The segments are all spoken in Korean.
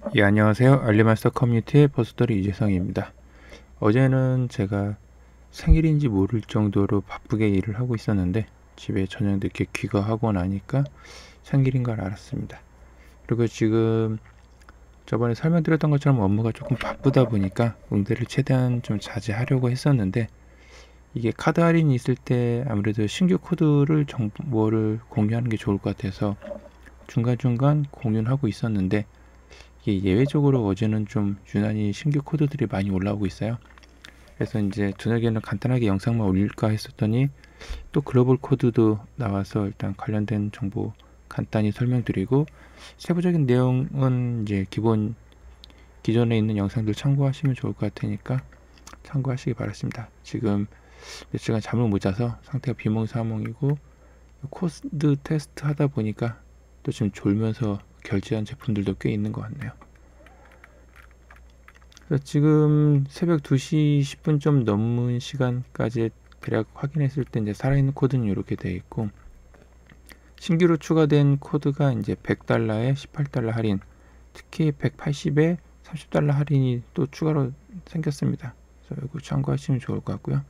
예, 안녕하세요. 알리마스터 커뮤니티의 버스터리 이재성입니다. 어제는 제가 생일인지 모를 정도로 바쁘게 일을 하고 있었는데 집에 저녁 늦게 귀가하고 나니까 생일인 걸 알았습니다. 그리고 지금 저번에 설명드렸던 것처럼 업무가 조금 바쁘다 보니까 응대를 최대한 좀 자제하려고 했었는데, 이게 카드 할인이 있을 때 아무래도 신규 코드를 정보를 공유하는 게 좋을 것 같아서 중간중간 공유를 하고 있었는데, 이게 예외적으로 어제는 좀 유난히 신규 코드들이 많이 올라오고 있어요. 그래서 이제 저녁에는 간단하게 영상만 올릴까 했었더니 또 글로벌 코드도 나와서 일단 관련된 정보 간단히 설명드리고, 세부적인 내용은 이제 기존에 있는 영상들 참고하시면 좋을 것 같으니까 참고하시기 바랍니다. 지금 며칠간 잠을 못 자서 상태가 비몽사몽이고, 코드 테스트 하다 보니까 또 지금 졸면서 결제한 제품들도 꽤 있는 것 같네요. 지금 새벽 2시 10분 좀 넘은 시간까지 대략 확인했을 때 이제 살아있는 코드는 이렇게 되어 있고, 신규로 추가된 코드가 이제 $100에 $18 할인, 특히 180에 $30 할인이 또 추가로 생겼습니다. 그래서 이거 참고하시면 좋을 것 같고요.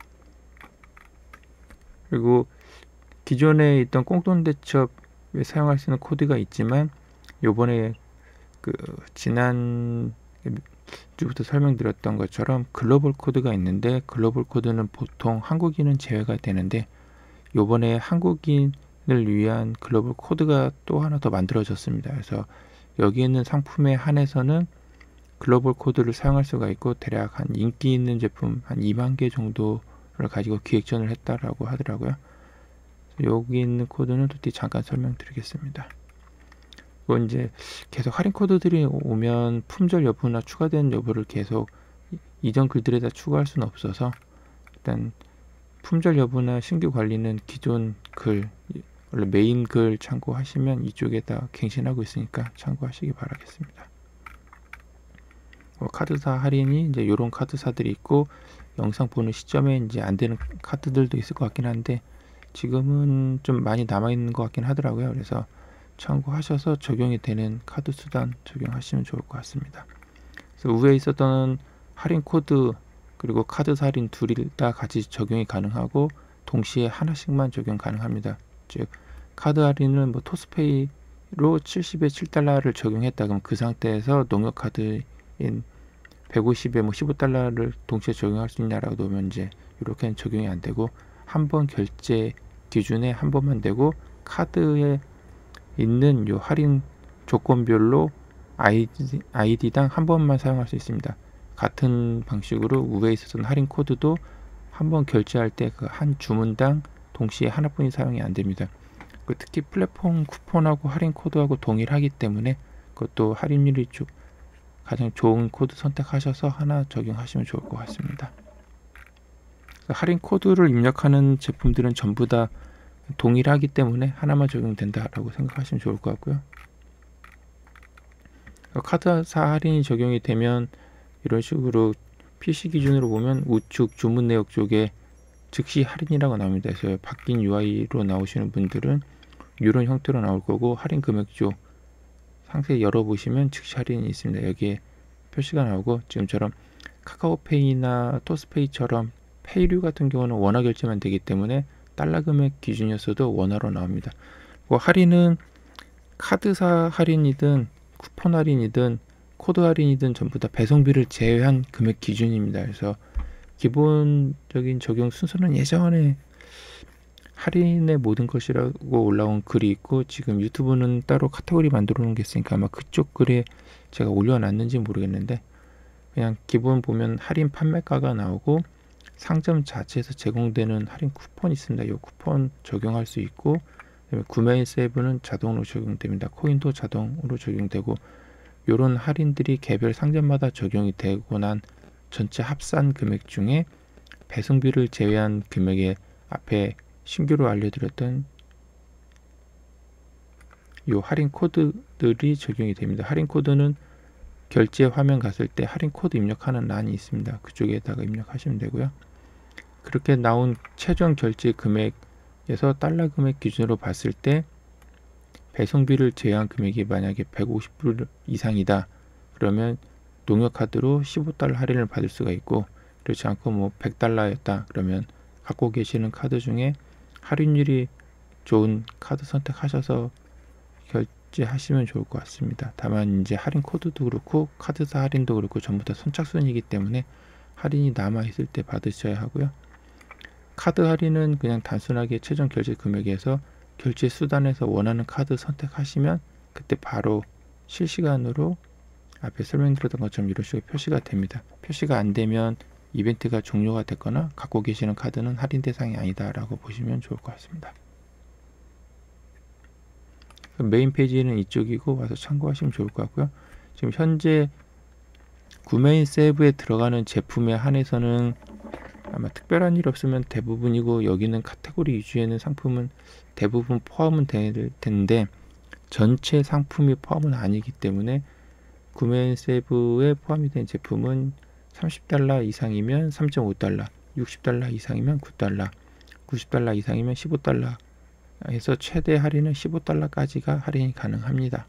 그리고 기존에 있던 꽁돈 대첩에 사용할 수 있는 코드가 있지만, 요번에 지난 주부터 설명드렸던 것처럼 글로벌 코드가 있는데, 글로벌 코드는 보통 한국인은 제외가 되는데 요번에 한국인을 위한 글로벌 코드가 또 하나 더 만들어졌습니다. 그래서 여기 있는 상품에 한해서는 글로벌 코드를 사용할 수가 있고, 대략 한 인기 있는 제품 한 2만 개 정도를 가지고 기획전을 했다라고 하더라고요. 여기 있는 코드는 또 잠깐 설명드리겠습니다. 그건 이제 계속 할인 코드들이 오면 품절 여부나 추가된 여부를 계속 이전 글들에다 추가할 수는 없어서, 일단 품절 여부나 신규 관리는 기존 글, 원래 메인 글 참고하시면 이쪽에다 갱신하고 있으니까 참고하시기 바라겠습니다. 카드사 할인이 이제 이런 카드사들이 있고, 영상 보는 시점에 이제 안 되는 카드들도 있을 것 같긴 한데 지금은 좀 많이 남아 있는 것 같긴 하더라고요. 그래서 참고하셔서 적용이 되는 카드 수단 적용하시면 좋을 것 같습니다. 그래서 위에 있었던 할인 코드 그리고 카드 할인 둘이 다 같이 적용이 가능하고, 동시에 하나씩만 적용 가능합니다. 즉 카드 할인은 뭐 토스페이로 70에 $7를 적용했다 그러면 그 상태에서 농협 카드인 150에 뭐 $15를 동시에 적용할 수 있냐라고 놓으면 이제 이렇게는 적용이 안 되고, 한 번 결제 기준에 한 번만 되고, 카드에 있는 요 할인 조건별로 아이디당 한 번만 사용할 수 있습니다. 같은 방식으로 위에 있었던 할인 코드도 한 번 결제할 때 그 한 주문당 동시에 하나뿐이 사용이 안 됩니다. 특히 플랫폼 쿠폰하고 할인 코드하고 동일하기 때문에 그것도 할인율이 가장 좋은 코드 선택하셔서 하나 적용하시면 좋을 것 같습니다. 할인 코드를 입력하는 제품들은 전부 다 동일하기 때문에 하나만 적용된다라고 생각하시면 좋을 것 같고요. 카드사 할인이 적용이 되면 이런 식으로 PC 기준으로 보면 우측 주문 내역 쪽에 즉시 할인이라고 나옵니다. 그래서 바뀐 UI로 나오시는 분들은 이런 형태로 나올 거고, 할인 금액 쪽 상세 열어보시면 즉시 할인이 있습니다. 여기에 표시가 나오고, 지금처럼 카카오페이나 토스페이처럼 페이류 같은 경우는 원화 결제만 되기 때문에 달러 금액 기준이었어도 원화로 나옵니다. 할인은 카드사 할인이든 쿠폰 할인이든 코드 할인이든 전부 다 배송비를 제외한 금액 기준입니다. 그래서 기본적인 적용 순서는 예전에 할인의 모든 것이라고 올라온 글이 있고, 지금 유튜브는 따로 카테고리 만들어 놓은 게 있으니까 아마 그쪽 글에 제가 올려놨는지 모르겠는데, 그냥 기본 보면 할인 판매가가 나오고 상점 자체에서 제공되는 할인 쿠폰이 있습니다. 이 쿠폰 적용할 수 있고, 구매 세부는 자동으로 적용됩니다. 코인도 자동으로 적용되고, 이런 할인들이 개별 상점마다 적용이 되고 난 전체 합산 금액 중에 배송비를 제외한 금액에 앞에 신규로 알려드렸던 이 할인 코드들이 적용이 됩니다. 할인 코드는 결제 화면 갔을 때 할인 코드 입력하는 란이 있습니다. 그쪽에다가 입력하시면 되고요. 그렇게 나온 최종 결제 금액에서 달러 금액 기준으로 봤을 때 배송비를 제외한 금액이 만약에 150불 이상이다 그러면 농협 카드로 15달러 할인을 받을 수가 있고, 그렇지 않고 뭐 100달러였다 그러면 갖고 계시는 카드 중에 할인율이 좋은 카드 선택하셔서 결제하시면 좋을 것 같습니다. 다만 이제 할인 코드도 그렇고 카드사 할인도 그렇고 전부 다 선착순이기 때문에 할인이 남아 있을 때 받으셔야 하고요. 카드 할인은 그냥 단순하게 최종 결제 금액에서 결제 수단에서 원하는 카드 선택하시면 그때 바로 실시간으로 앞에 설명드렸던 것처럼 이런 식으로 표시가 됩니다. 표시가 안 되면 이벤트가 종료가 됐거나 갖고 계시는 카드는 할인 대상이 아니다 라고 보시면 좋을 것 같습니다. 메인 페이지는 이쪽이고 와서 참고하시면 좋을 것 같고요. 지금 현재 구매인 세이브에 들어가는 제품에 한해서는 아마 특별한 일 없으면 대부분이고, 여기는 카테고리 위주에는 상품은 대부분 포함은 될 텐데 전체 상품이 포함은 아니기 때문에 구매인 세이브에 포함이 된 제품은 30달러 이상이면 3.5달러, 60달러 이상이면 9달러, 90달러 이상이면 15달러 해서 최대 할인은 15달러까지가 할인이 가능합니다.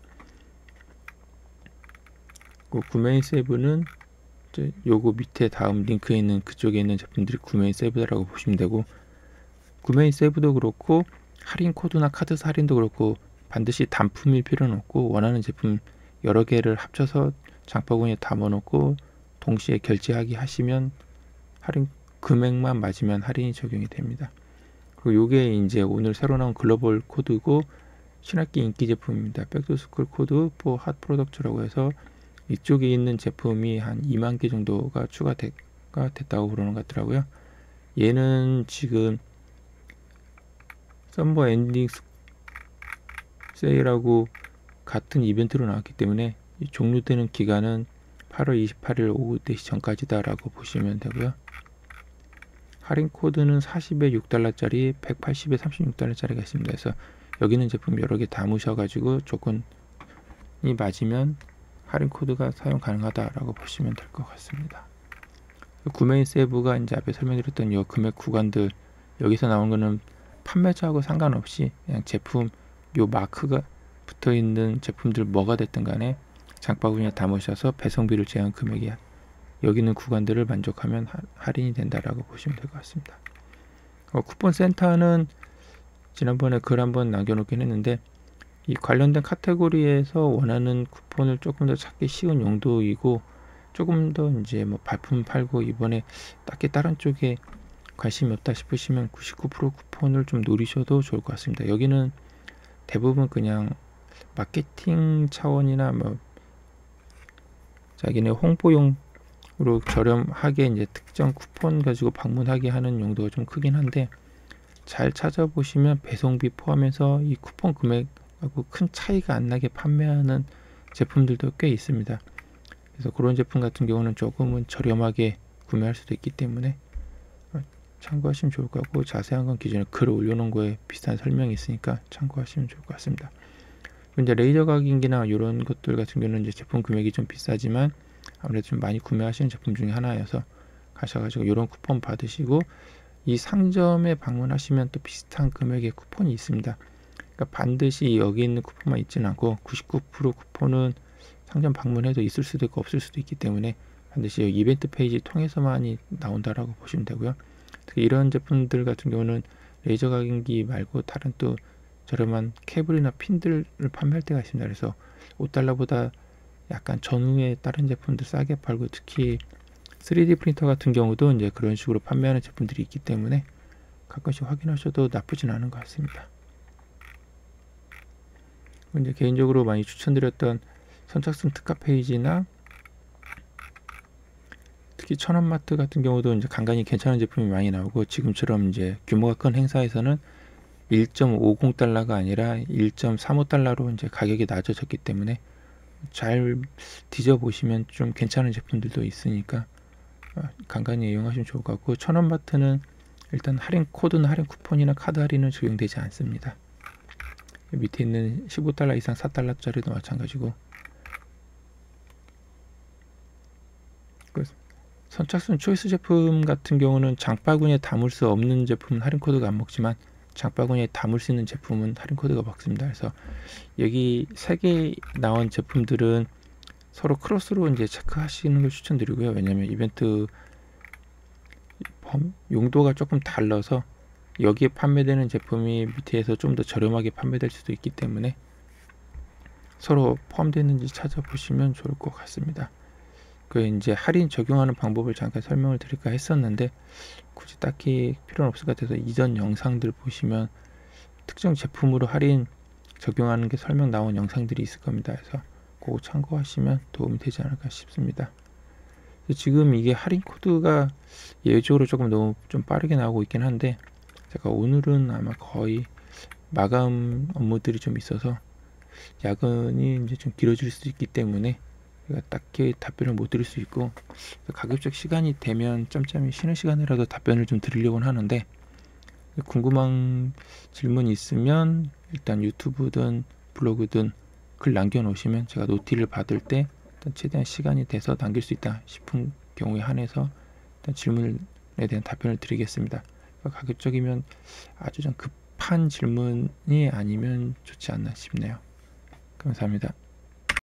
구매인 세이브는 요거 밑에 다음 링크에 있는 그쪽에 있는 제품들이 구매인 세이브라고 보시면 되고, 구매인 세이브도 그렇고 할인 코드나 카드사 할인도 그렇고 반드시 단품일 필요는 없고, 원하는 제품 여러 개를 합쳐서 장바구니에 담아놓고 동시에 결제하기 하시면 할인 금액만 맞으면 할인이 적용이 됩니다. 그리고 요게 이제 오늘 새로 나온 글로벌 코드고 신학기 인기 제품입니다. 백투스쿨 코드 포 핫 프로덕트라고 해서 이쪽에 있는 제품이 한 2만 개 정도가 됐다고 그러는 것 같더라고요. 얘는 지금 썸머 엔딩 세일하고 같은 이벤트로 나왔기 때문에 종료되는 기간은 8월 28일 오후 4시 전까지다 라고 보시면 되고요. 할인 코드는 40에 6달러짜리, 180에 36달러짜리가 있습니다. 그래서 여기 있는 제품 여러 개 담으셔가지고 조건이 맞으면 할인 코드가 사용 가능하다라고 보시면 될 것 같습니다. 구매인 세이브가 이제 앞에 설명드렸던 이 금액 구간들, 여기서 나온 거는 판매자하고 상관없이 그냥 제품 요 마크가 붙어 있는 제품들 뭐가 됐든 간에 장바구니에 담으셔서 배송비를 제한 금액이 여기 있는 구간들을 만족하면 할인이 된다라고 보시면 될 것 같습니다. 쿠폰 센터는 지난번에 글 한번 남겨놓긴 했는데, 이 관련된 카테고리에서 원하는 쿠폰을 조금 더 찾기 쉬운 용도이고, 조금 더 이제 뭐 발품 팔고 이번에 딱히 다른 쪽에 관심이 없다 싶으시면 99% 쿠폰을 좀 노리셔도 좋을 것 같습니다. 여기는 대부분 그냥 마케팅 차원이나 뭐 자기네 홍보용으로 저렴하게 이제 특정 쿠폰 가지고 방문하게 하는 용도가 좀 크긴 한데, 잘 찾아보시면 배송비 포함해서 이 쿠폰 금액하고 큰 차이가 안 나게 판매하는 제품들도 꽤 있습니다. 그래서 그런 제품 같은 경우는 조금은 저렴하게 구매할 수도 있기 때문에 참고하시면 좋을 것 같고, 자세한 건 기존에 글 올려놓은 거에 비슷한 설명이 있으니까 참고하시면 좋을 것 같습니다. 이제 레이저 각인기나 이런 것들 같은 경우는 이제 제품 금액이 좀 비싸지만 아무래도 좀 많이 구매하시는 제품 중에 하나여서 가셔가지고 이런 쿠폰 받으시고, 이 상점에 방문하시면 또 비슷한 금액의 쿠폰이 있습니다. 그러니까 반드시 여기 있는 쿠폰만 있지는 않고 99% 쿠폰은 상점 방문해도 있을 수도 있고 없을 수도 있기 때문에 반드시 여기 이벤트 페이지 통해서만이 나온다라고 보시면 되고요. 특히 이런 제품들 같은 경우는 레이저 각인기 말고 다른 또 저렴한 케이블이나 핀들을 판매할 때가 있습니다. 그래서 5달러보다 약간 전후에 다른 제품들 싸게 팔고, 특히 3D 프린터 같은 경우도 이제 그런 식으로 판매하는 제품들이 있기 때문에 가끔씩 확인하셔도 나쁘진 않은 것 같습니다. 이제 개인적으로 많이 추천드렸던 선착순 특가 페이지나 특히 천원마트 같은 경우도 이제 간간히 괜찮은 제품이 많이 나오고, 지금처럼 이제 규모가 큰 행사에서는 1.50달러가 아니라 1.35달러로 이제 가격이 낮아졌기 때문에 잘 뒤져보시면 좀 괜찮은 제품들도 있으니까 간간히 이용하시면 좋을 것 같고, 천원마트는 일단 할인 코드나 할인 쿠폰이나 카드 할인은 적용되지 않습니다. 밑에 있는 15달러 이상 4달러짜리도 마찬가지고, 선착순 초이스 제품 같은 경우는 장바구니에 담을 수 없는 제품은 할인 코드가 안 먹지만 장바구니에 담을 수 있는 제품은 할인 코드가 먹습니다. 그래서 여기 3개 나온 제품들은 서로 크로스로 이제 체크하시는 걸 추천드리고요. 왜냐면 이벤트 용도가 조금 달라서 여기에 판매되는 제품이 밑에서 좀 더 저렴하게 판매될 수도 있기 때문에 서로 포함되어 있는지 찾아보시면 좋을 것 같습니다. 그 이제 할인 적용하는 방법을 잠깐 설명을 드릴까 했었는데 굳이 딱히 필요는 없을 것 같아서 이전 영상들 보시면 특정 제품으로 할인 적용하는 게 설명 나온 영상들이 있을 겁니다. 그래서 그거 참고하시면 도움이 되지 않을까 싶습니다. 지금 이게 할인 코드가 예외적으로 조금 너무 좀 빠르게 나오고 있긴 한데 제가 오늘은 아마 거의 마감 업무들이 좀 있어서 야근이 이제 좀 길어질 수 있기 때문에 제가 딱히 답변을 못 드릴 수 있고 가급적 시간이 되면 짬짬이 쉬는 시간이라도 답변을 좀 드리려고는 하는데 궁금한 질문 있으면 일단 유튜브든 블로그든 글 남겨놓으시면 제가 노티를 받을 때 일단 최대한 시간이 돼서 남길 수 있다 싶은 경우에 한해서 일단 질문에 대한 답변을 드리겠습니다. 가급적이면 아주 좀 급한 질문이 아니면 좋지 않나 싶네요. 감사합니다.